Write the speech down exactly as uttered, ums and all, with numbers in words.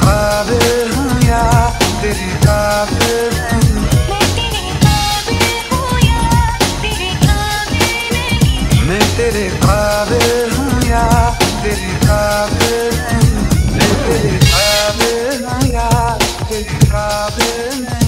काबिल हूँ या तेरे काबिल नहीं। मैं तेरे काबिल हूँ या तेरे काबिल नहीं। मैं तेरे काबिल हूँ या तेरे काबिल नहीं।